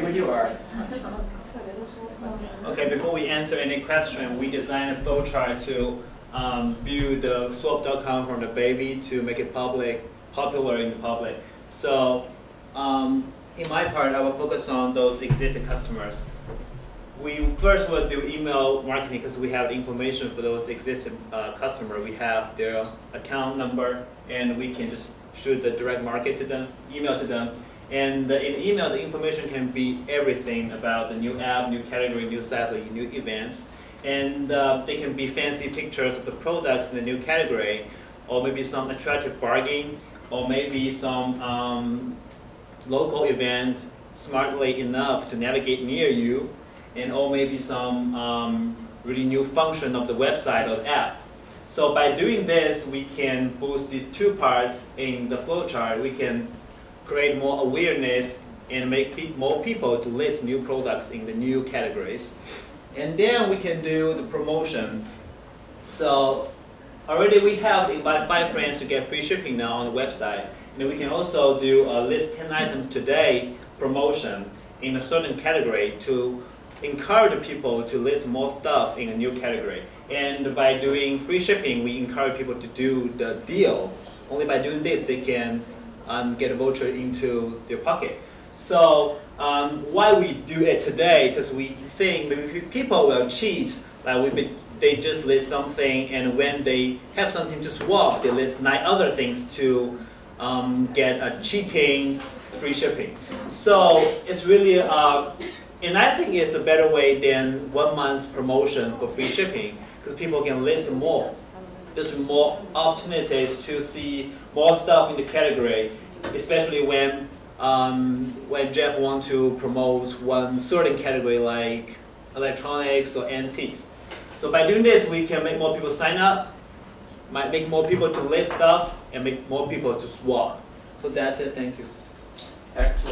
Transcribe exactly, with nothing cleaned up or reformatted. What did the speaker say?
when you are. Okay, before we answer any question, we designed a flowchart to um, build the swap dot com from the baby to make it public, popular in the public. So um, in my part, I will focus on those existing customers. We first will do email marketing because we have information for those existing uh, customers. We have their account number, and we can just shoot the direct market to them, email to them. And uh, in email, the information can be everything about the new app, new category, new sites, or new events. And uh, they can be fancy pictures of the products in the new category, or maybe some attractive bargain, or maybe some um, local event smartly enough to navigate near you, and or maybe some um, really new function of the website or the app. So by doing this, we can boost these two parts in the flowchart. We can create more awareness and make pe more people to list new products in the new categories. And then we can do the promotion. So already we have invite five friends to get free shipping now on the website. And we can also do a list ten items today promotion in a certain category to encourage people to list more stuff in a new category. And by doing free shipping, we encourage people to do the deal. Only by doing this, they can um, get a voucher into their pocket. So um, why we do it today? Because we think maybe people will cheat. Like we, they just list something, and when they have something to swap, they list nine other things to um, get a cheating free shipping. So it's really, uh, and I think it's a better way than one month's promotion for free shipping, because people can list more. There's more opportunities to see more stuff in the category, especially when um, when Jeff wants to promote one certain category like electronics or antiques. So by doing this, we can make more people sign up, might make more people to list stuff, and make more people to swap. So that's it. Thank you. Excellent.